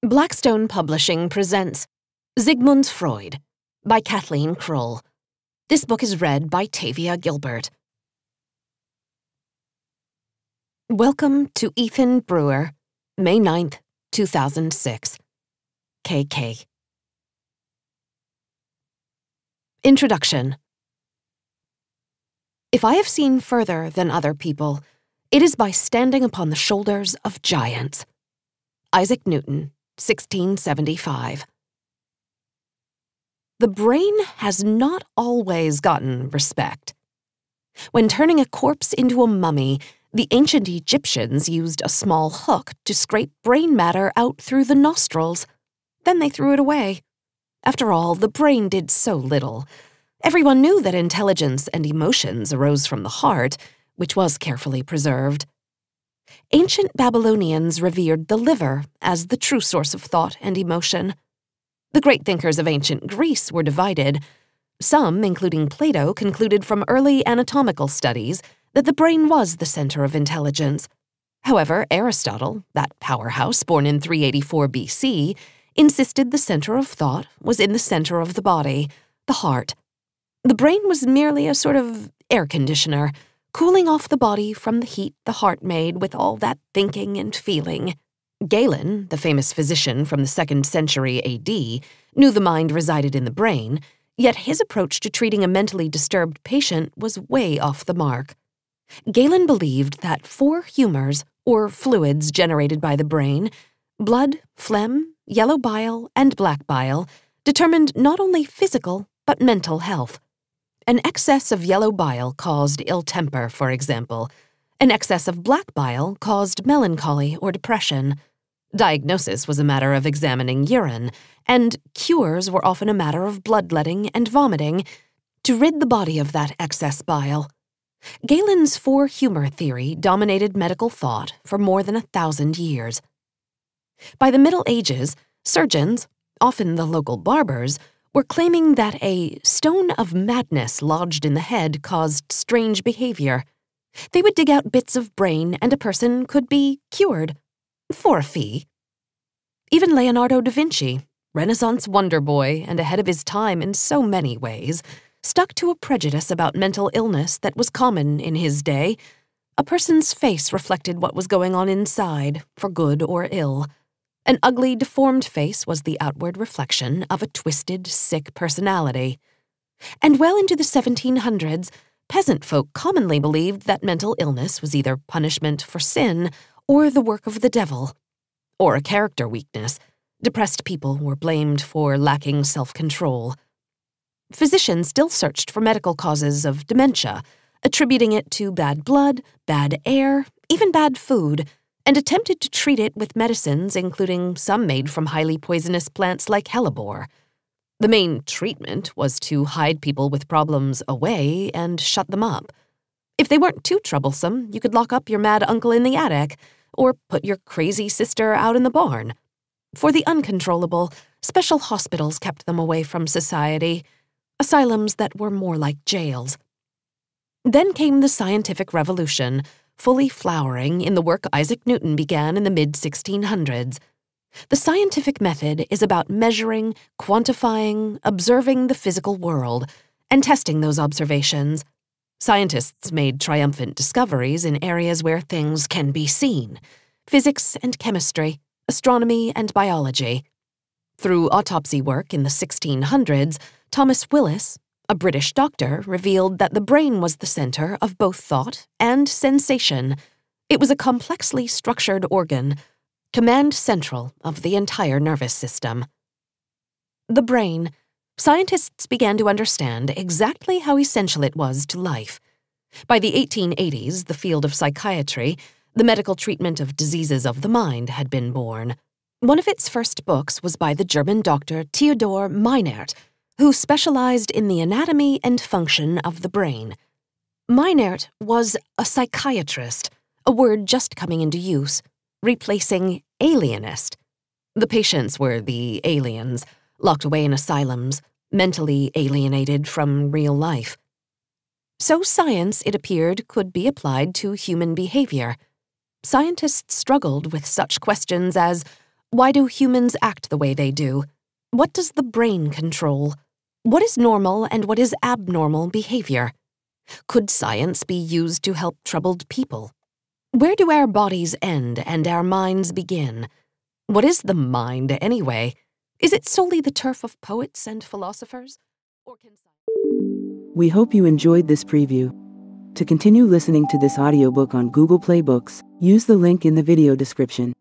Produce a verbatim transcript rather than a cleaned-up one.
Blackstone Publishing presents Sigmund Freud by Kathleen Krull. This book is read by Tavia Gilbert. Welcome to Ethan Brewer, May ninth, two thousand six. K K. Introduction. If I have seen further than other people, it is by standing upon the shoulders of giants. Isaac Newton, sixteen seventy-five. The brain has not always gotten respect. When turning a corpse into a mummy, the ancient Egyptians used a small hook to scrape brain matter out through the nostrils. Then they threw it away. After all, the brain did so little. Everyone knew that intelligence and emotions arose from the heart, which was carefully preserved. Ancient Babylonians revered the liver as the true source of thought and emotion. The great thinkers of ancient Greece were divided. Some, including Plato, concluded from early anatomical studies that the brain was the center of intelligence. However, Aristotle, that powerhouse born in three eighty-four B C, insisted the center of thought was in the center of the body, the heart. The brain was merely a sort of air conditioner, cooling off the body from the heat the heart made with all that thinking and feeling. Galen, the famous physician from the second century A D, knew the mind resided in the brain, yet his approach to treating a mentally disturbed patient was way off the mark. Galen believed that four humors, or fluids generated by the brain, blood, phlegm, yellow bile, and black bile, determined not only physical but mental health. An excess of yellow bile caused ill temper, for example. An excess of black bile caused melancholy or depression. Diagnosis was a matter of examining urine, and cures were often a matter of bloodletting and vomiting to rid the body of that excess bile. Galen's four-humor theory dominated medical thought for more than a thousand years. By the Middle Ages, surgeons, often the local barbers, were claiming that a stone of madness lodged in the head caused strange behavior. They would dig out bits of brain and a person could be cured, for a fee. Even Leonardo da Vinci, Renaissance wonder boy and ahead of his time in so many ways, stuck to a prejudice about mental illness that was common in his day. A person's face reflected what was going on inside, for good or ill. An ugly, deformed face was the outward reflection of a twisted, sick personality. And well into the seventeen hundreds, peasant folk commonly believed that mental illness was either punishment for sin or the work of the devil, or a character weakness. Depressed people were blamed for lacking self-control. Physicians still searched for medical causes of dementia, attributing it to bad blood, bad air, even bad food, and attempted to treat it with medicines, including some made from highly poisonous plants like hellebore. The main treatment was to hide people with problems away and shut them up. If they weren't too troublesome, you could lock up your mad uncle in the attic, or put your crazy sister out in the barn. For the uncontrollable, special hospitals kept them away from society, asylums that were more like jails. Then came the scientific revolution, fully flowering in the work Isaac Newton began in the mid sixteen hundreds. The scientific method is about measuring, quantifying, observing the physical world, and testing those observations. Scientists made triumphant discoveries in areas where things can be seen: physics and chemistry, astronomy and biology. Through autopsy work in the sixteen hundreds, Thomas Willis, a British doctor, revealed that the brain was the center of both thought and sensation. It was a complexly structured organ, command central of the entire nervous system. The brain. Scientists began to understand exactly how essential it was to life. By the eighteen eighties, the field of psychiatry, the medical treatment of diseases of the mind, had been born. One of its first books was by the German doctor Theodor Meinert, who specialized in the anatomy and function of the brain. Meinert was a psychiatrist, a word just coming into use, replacing alienist. The patients were the aliens, locked away in asylums, mentally alienated from real life. So science, it appeared, could be applied to human behavior. Scientists struggled with such questions as, Why do humans act the way they do? What does the brain control? What is normal and what is abnormal behavior? Could science be used to help troubled people? Where do our bodies end and our minds begin? What is the mind, anyway? Is it solely the turf of poets and philosophers? Or can... We hope you enjoyed this preview. To continue listening to this audiobook on Google Play Books, use the link in the video description.